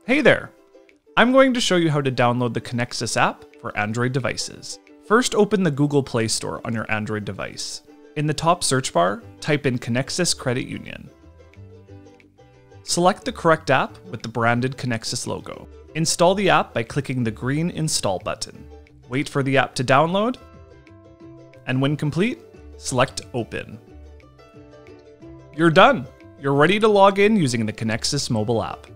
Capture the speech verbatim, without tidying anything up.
Hey there! I'm going to show you how to download the Conexus app for Android devices. First, open the Google Play Store on your Android device. In the top search bar, type in Conexus Credit Union. Select the correct app with the branded Conexus logo. Install the app by clicking the green Install button. Wait for the app to download, and when complete, select Open. You're done! You're ready to log in using the Conexus mobile app.